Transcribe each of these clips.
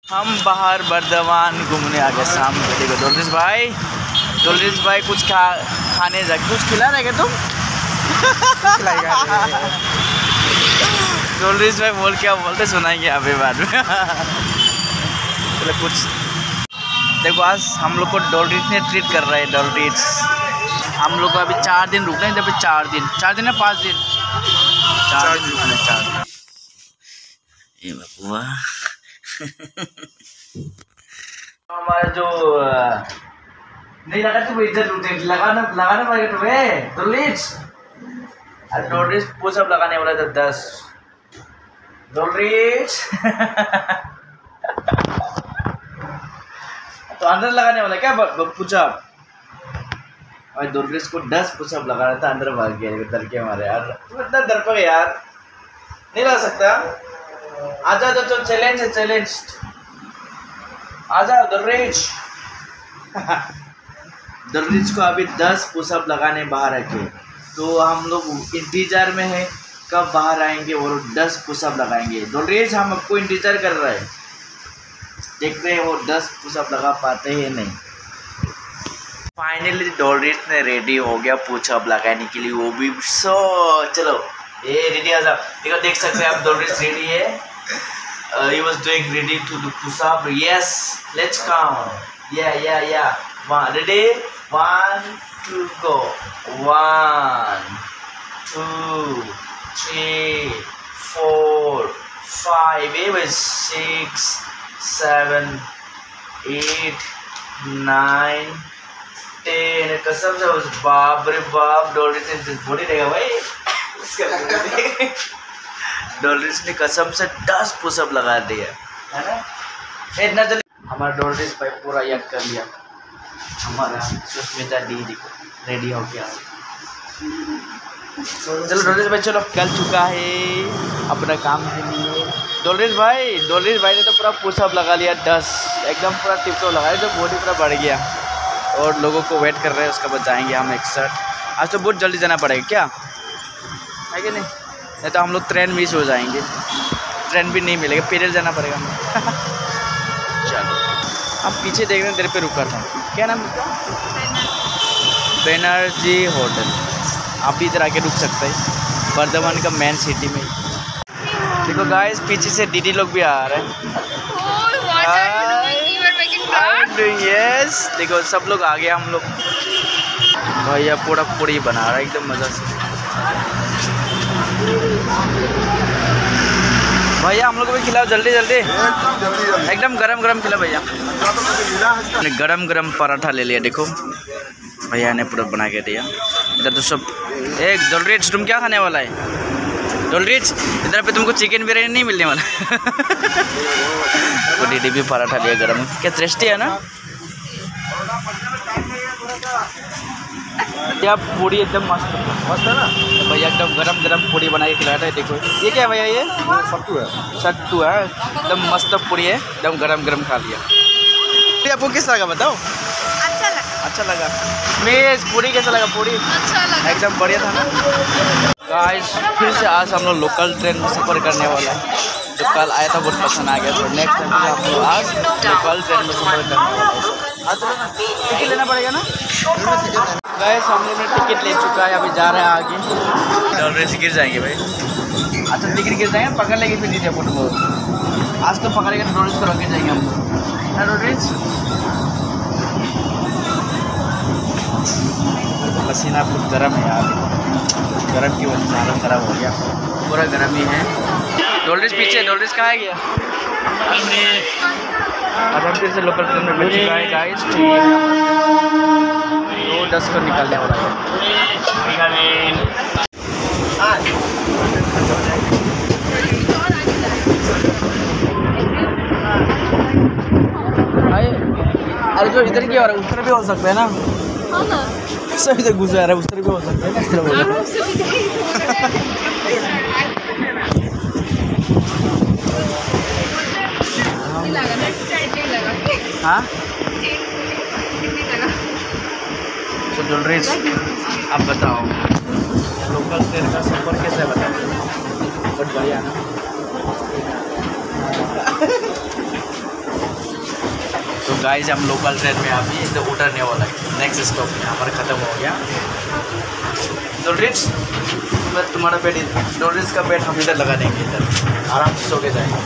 हम बाहर बर्दवान घूमने आ गए शाम को। देखो डोल्रिस भाई कुछ खाने जा कुछ खिला रहे तुम? डोल्रिस भाई बोल क्या बोलते सुनाएंगे अभी बाद में। चलो कुछ देखो, आज हम लोग को डोल्रिस ने ट्रीट कर रहा है। डोल्रिस हम लोग को अभी 4 दिन रुकना है। जब 4 दिन या 5 दिन 4 दिन रुकना है। 4 दिन। ये बाबुआ हमारा जो नहीं लगा तो इज्जत लूटे लगाना पड़ेगा तुम्हें। डोल्रिस पुशअप लगाने वाला था 10। डोल्रिस तो अंदर लगाने वाला क्या पुशअप? और डोल्रिस को 10 पुशअप लगा रहा था, अंदर भाग गया डर के मारे। यार तुम इतना डरपोक है यार, नहीं लगा सकता? आजा तो चैलेंज है, चैलेंज आजा डोल्रिस। डोल्रिस को अभी 10 पुशअप लगाने बाहर रखे, तो हम लोग इंतजार में है कब बाहर आएंगे और 10 पुशअप लगाएंगे। डोल्रिस हम आपको इंतजार कर रहे हैं, देखते हैं वो 10 पुशअप लगा पाते हैं नहीं। फाइनली डोल्रिस ने रेडी हो गया पुशअप लगाने के लिए, वो भी चलो ये रेडी आ जाओ। देखो देख सकते हैं आप डोल्रिस रेडी है। He was doing ready to do push-up. Yes, let's count. Yeah. Ready? 1, 2, go. 1, 2, 3, 4, 5. 6, 7, 8, 9, 10. कसम से बाप रे बाप, डोल्रिस ने बॉडी देगा भाई। डोल्रिस ने कसम से 10 पुशअप लगा दिया है ना। इतना जल्दी हमारा डोल्रिस भाई पूरा याद कर लिया। हमारा सुष्मिता दीदी को रेडी हो गया। चलो डोल्रिस भाई चलो, कल चुका है अपना काम के लिए। डोल्रिस भाई ने तो पूरा पुशअप लगा लिया 10, एकदम पूरा टिप-टॉप लगाया, तो बॉडी पूरा बढ़ गया। और लोगों को वेट कर रहे हैं, उसका बाद जाएंगे हम 61। आज तो बहुत जल्दी जाना पड़ेगा क्या है कि नहीं तो हम लोग ट्रेन मिस हो जाएंगे। ट्रेन भी नहीं मिलेगा, पैदल जाना पड़ेगा। चलो हम पीछे देख रहे हैं, देर पे रुका था। क्या नाम रुका? बैनर्जी होटल। आप भी इधर आके रुक सकते हैं, बर्दवान का मेन सिटी में। देखो गाइस, पीछे से दीदी लोग भी आ रहे हैं। यस देखो सब लोग आ गए। हम लोग भैया पूरा पूरी बना रहा है एकदम मज़ा से। भैया हम लोग को भी खिलाओ जल्दी एकदम गरम खिलाओ भैया। गरम पराठा ले लिया, देखो भैया ने पूरा बना के दिया। इधर तो सब एक डोल्रिस, तुम क्या खाने वाला है डोल्रिस? इधर पे तुमको चिकन बिरयानी नहीं मिलने वाला। तो दीदी भी पराठा लिया गरम, क्या टेस्टी है ना। क्या पूरी एकदम मस्त है ना भैया, एकदम गरम पूरी बना के खिलाया था। देखो ये क्या है भैया? ये सत्तू है एकदम मस्त पूरी है, एकदम गरम खा लिया। ये आपको कैसा लगा बताओ? अच्छा लगा। मेज पूरी कैसा लगा? पूरी अच्छा लगा, एकदम बढ़िया था ना। गाइस फिर से आज हम लोग लोकल ट्रेन में सफ़र करने वाला है। जो कल आया था बहुत पसंद आ गया, तो नेक्स्ट टाइम हम लोग आज लोकल ट्रेन में सफ़र करने वाले हैं। टिकट लेना पड़ेगा ना गाइस। हम लोग ने टिकट ले चुका है, अभी जा रहे हैं आगे। डोल्रिस गिर जाएंगे भाई। अच्छा टिकट गिर जाएंगे, पकड़ लेंगे फिर दीजिए फोटो को। आज तो पकड़ेंगे तो डोल्रिस को रख के जाएंगे हम लोग ना। डोल्रिस पसीना बहुत गर्म है यार, गर्म की वजह से हालत ख़राब हो गया, पूरा गर्म ही है। डोल्रिस पीछे, डोल्रिस कहाँ गया? अब हम फिर से लोकल ट्रेन में बैठ चुका है गाइस। 2:10 को निकलने वाला है। अरे जो इधर की हो रहा है उस तरह भी हो सकता है ना। सब इधर घुस जा रहा है, उस तरह भी हो सकता है ना, इस तरह हो रहा है। हाँ तो डोल्रिस आप बताओ लोकल ट्रेन का सफ़र कैसा है बताओ? बहुत बढ़िया ना। तो गाइस हम लोकल ट्रेन में अभी तो उतरने वाला है। नेक्स्ट स्टॉप में हमारा ख़त्म हो गया। डोलरिच तुम्हारा बेड, डोलरिच का बेड हम इधर लगा देंगे, इधर आराम से सो के जाएंगे।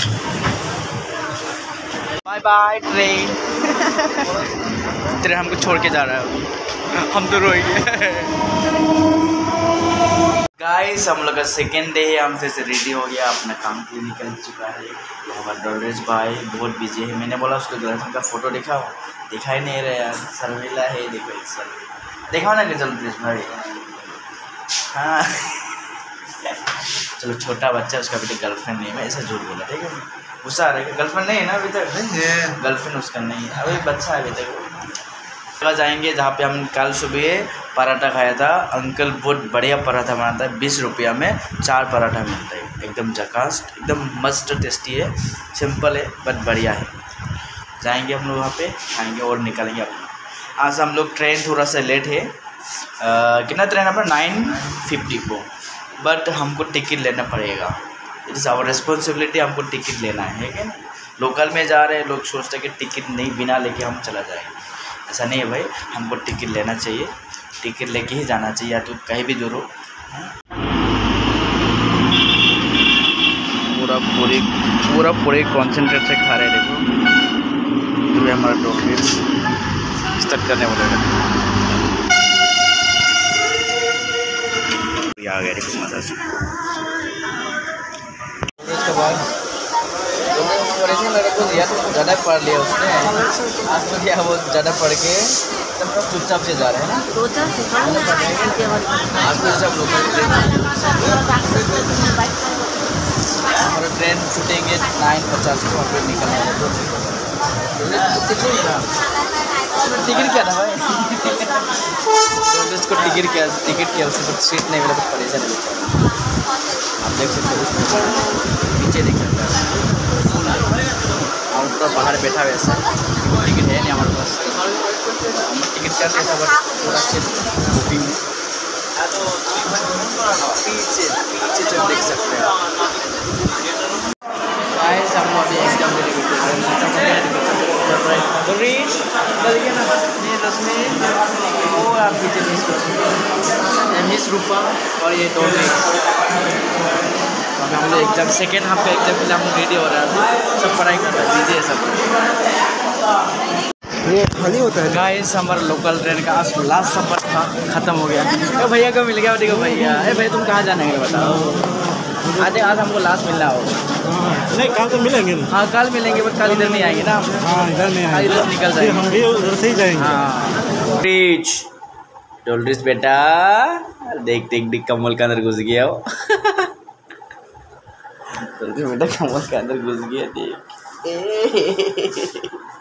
Bye by train. ट्रेन हमको छोड़ के जा रहा है, हम तो रोएंगे। गाइस हम लोग का सेकेंड डे है, हम फिर से रेडी हो गया, अपना काम के लिए निकल चुका है। तो हमारा डोलरिच भाई बहुत बिजी है। मैंने बोला उसको गर्लफ्रेंड का फोटो दिखाओ, दिखाई नहीं रहा यार, शर्मिला है। देखो एक सर दिखाओ ना डोलरिच भाई। हाँ चलो छोटा बच्चा, उसका अभी तक गर्लफ्रेंड नहीं है, मैं ऐसा झूठ बोला, ठीक है। गुस्सा आ रहा है, गर्लफ्रेंड नहीं है ना अभी तक, गर्लफ्रेंड उसका नहीं है, अभी बच्चा है अभी तक। जाएंगे जहाँ पे हम कल सुबह पराठा खाया था। अंकल बहुत बढ़िया पराठा बनाता है, 20 रुपया में 4 पराठा मिलता है, एकदम जकास, एकदम मस्त टेस्टी है, सिंपल है बट बढ़िया है। जाएंगे हम लोग वहाँ पे, खाएंगे और निकलेंगे अपना। आज हम लोग ट्रेन थोड़ा सा लेट है, कितना ट्रेन हमारा 9:50 को, बट हमको टिकट लेना पड़ेगा। इट इज़ आवर रिस्पॉन्सिबिलिटी, हमको टिकट लेना है क्या। लोकल में जा रहे हैं, लोग सोचते हैं कि टिकट नहीं बिना लेके हम चला जाएंगे, ऐसा नहीं है भाई, हमको टिकट लेना चाहिए, टिकट लेके ही जाना चाहिए, या तो कहीं भी दूर हो। पूरे कॉन्सेंट्रेट से खा रहे हैं। देखो तो हमारा डोलरिच स्टार्ट करने वाले हैं। आ गया देखो मज़ा से। उसके बाद मेरे को दिया तो ज़्यादा पढ़ लिया उसने, आज तो क्या वो ज़्यादा पढ़ के तब चुपचाप से जा रहे हैं ना। आज तो सब लोग हमारा ट्रेन छूटेंगे 9:50 को, हम लोग निकलने वाले। टिकट क्या था भाई, तो इसको टिकट क्या उसको सीट नहीं मिला, तो परेशान है। आप देख सकते हो पीछे देख सकते हैं, हम पूरा बाहर बैठा हुआ ऐसा, टिकट है नहीं हमारे पास, टिकट कर लिया था बट पूरा सीट बुकिंग में। पीछे जो देख सकते हैं गाइस, हम अभी एग्जाम देने गए और आप पीछे मिस रूपा और ये डोलरिच। हम लोग एग्जाम सेकेंड हाफ का एग्जाम के लिए हम रेडी हो रहा है, सब पढ़ाई कर रहे हैं, बिजी है सब। ये खाली होता है गाइस, हमारा लोकल ट्रेन का आज लास्ट सफर था, ख़त्म हो गया। ए भैया को मिल गया, देखो भैया। ए भैया तुम कहाँ जाने के बताओ, आज हमको लास्ट मिलना होगा। नहीं कल तो मिलेंगे ना। हाँ कल मिलेंगे, बट कल इधर नहीं आएंगे ना। हाँ इधर नहीं आएंगे, इधर निकल जाएंगे, हम भी उधर से ही जाएंगे। हाँ डोलरिच बेटा, देख कमल के अंदर घुस गया हो। डोलरिच बेटा कमल के अंदर घुस गया, देख।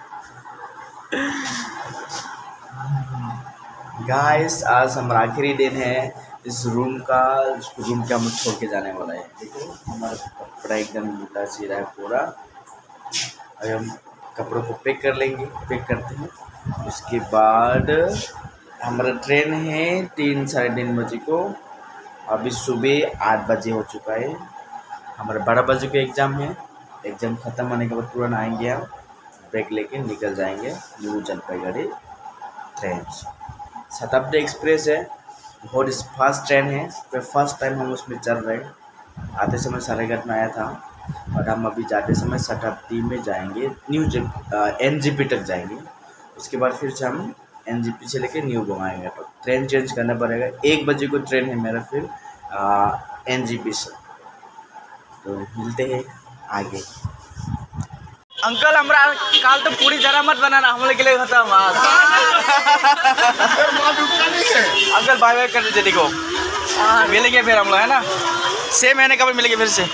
गाइस आज हमारा आखिरी दिन है इस रूम के हम लोग छोड़ के जाने वाला है। देखो हमारा कपड़ा एकदम उल्टा सीधा है पूरा। अभी हम कपड़ों को पैक कर लेंगे, पैक करते हैं। उसके बाद हमारा ट्रेन है 3 साढ़े 3 बजे को। अभी सुबह 8 बजे हो चुका है। हमारा 12 बजे का एग्ज़ाम है। एग्ज़ाम ख़त्म होने के बाद तुरंत आएंगे, हम ब्रेक लेके निकल जाएंगे न्यू जलपाईगुड़ी ट्रेन। शताब्दी एक्सप्रेस है, बहुत फास्ट ट्रेन है, तो फर्स्ट टाइम हम उसमें चल रहे हैं। आते समय सारेघाट में आया था और हम अभी जाते समय शताब्दी में जाएंगे, न्यू NGP तक जाएंगे। उसके बाद फिर से हम NGP से लेके न्यू घुमाएंगे, तो ट्रेन चेंज करना पड़ेगा। 1 बजे को ट्रेन है मेरा फिर NGP से। तो मिलते हैं आगे। अंकल हमरा काल तो पूरी जरा मत बनाना, हम लोग के लिए खत्म। अंकल बाय बाय कर दीजिए। देखो मिलेंगे फिर हम लोग, है ना, 6 महीने का भी मिलेंगे फिर से।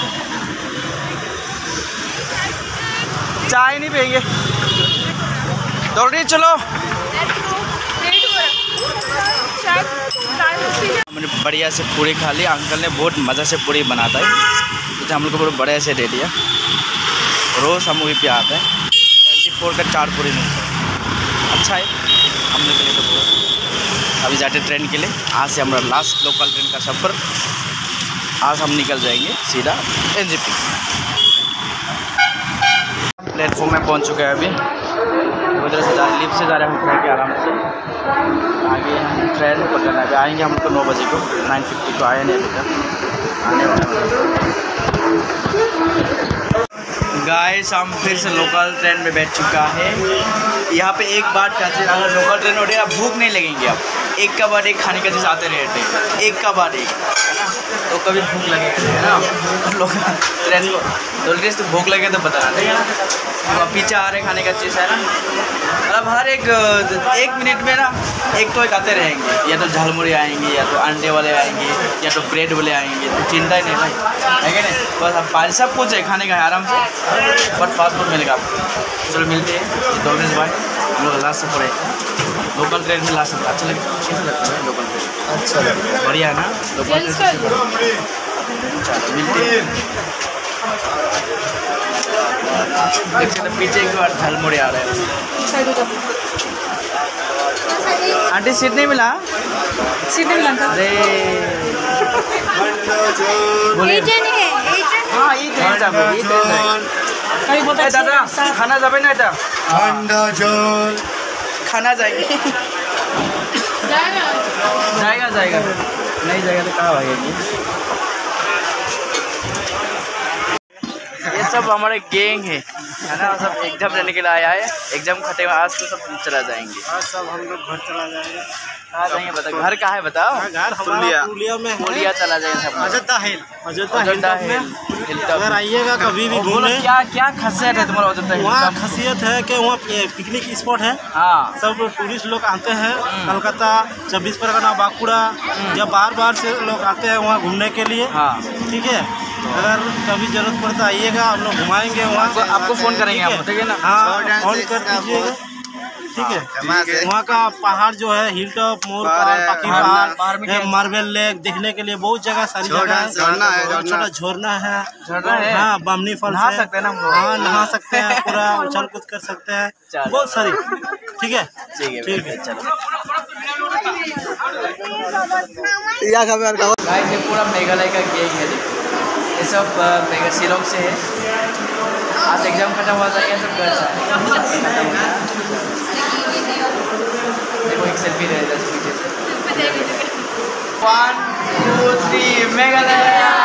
चाय नहीं पियेंगे, दौड़ी चलो। हमने बढ़िया से पूरी खा ली। अंकल ने बहुत मज़ा से पूरी बनाता है, तो हम लोग को बहुत बढ़िया से दे दिया। रोज़ हम वहीं पे आते हैं, 24 का 4 पूरी मिलता है, अच्छा है हम लोग के लिए तो बहुत। अभी जाते ट्रेन के लिए, आज से हमारा लास्ट लोकल ट्रेन का सफ़र। आज हम निकल जाएंगे सीधा NGP। प्लेटफॉर्म में पहुंच चुके हैं अभी। उधर से लिफ्ट से जा रहे हैं उठा के आराम से। आगे हम ट्रेन पकड़ना है, आएंगे हम तो 9 बजे को, 9:50 को आए नहीं अभी तक, आने वाले। गाइस हम फिर से लोकल ट्रेन में बैठ चुका है। यहाँ पे एक बात कहते हैं, अगर लोकल ट्रेन उठे आप भूख नहीं लगेंगे, आप एक का बाद एक खाने का चीज़ आते रहते हैं, एक का बाद एक, है ना, तो कभी भूख लगेगा, है ना। लोग ट्रेन को तो भूख लगे तो बता रहे हैं ना, पीछे आ रहे खाने का चीज़, है ना। मतलब हर एक मिनट में ना एक तो एक आते रहेंगे, या तो झालमुड़ी आएंगे, या तो अंडे वाले आएंगे, या तो ब्रेड वाले आएंगे, तो चिंता ही नहीं भाई, है क्या नहीं। बस आप पानी सब कुछ है खाने का है आराम से, बट फास्ट फूड मिलेगा आपको। चलो मिलते हैं दोगेश भाई, हम लोग लास्ट सफर है लोकल ट्रेन में। लास्ट सफर अच्छा लगता है लोकल ट्रेन, अच्छा बढ़िया है ना लोकल ट्रेन। चलो मिलते हैं। देख सकते पीछे एक बार झालमुड़ी आ रहे हैं। आंटी सीट नहीं मिला, सीट नहीं मिला। अरे बोलिए हाँ ये ट्रेन दादा खाना जाबे ना था, खाना जाएगी जाएगा नहीं जाएगा तो कहाँ भागेगी। ये सब हमारे गैंग है ना, सब एग्जाम देने के लिए आया है। एग्जाम खत्म आज तो सब चला जाएंगे, आज सब हम लोग घर चला जाएंगे। कहाँ जाएंगे बताओ, घर कहाँ है बताओ। घर हमारा पुलिया में, पुलिया चला जाएंगे सब। अयोध्या हिल अगर आइएगा कभी भी बोलो घूमने, क्या खासियत है तुम्हारा अयोध्या हिल? वहाँ खासियत है कि वहाँ पिकनिक स्पॉट है। हाँ सब टूरिस्ट लोग आते हैं, कलकत्ता, 24 परगना, बांकुड़ा, या बार से लोग आते हैं वहाँ घूमने के लिए। हाँ ठीक है, अगर कभी जरूरत पड़ता आइएगा, हम लोग घुमाएंगे वहाँ। आपको फ़ोन करेंगे हम, ठीक है ना। हाँ फोन कर दीजिएगा, ठीक है। वहाँ का पहाड़ जो है हिल टॉप, मोर पहाड़, पाकी पहाड़, मार्बल लेक, देखने के लिए बहुत जगह, सारी जगह है। छोटा झरना है, हाँ बामनी फॉल नहा सकते हैं ना हम लोग। हाँ नहा सकते हैं, पूरा उछल कूद कर सकते हैं, बहुत सारी। ठीक है ठीक है चलो। गाइस ये पूरा मेघालय का गैंग है, देखो ये सब शिलोंग से है। आज एग्जाम खत्म हो जाएगा, सब घर से देखो एक सेल्फी रहे 10 पीछे से। 1 2 3 मेघालय।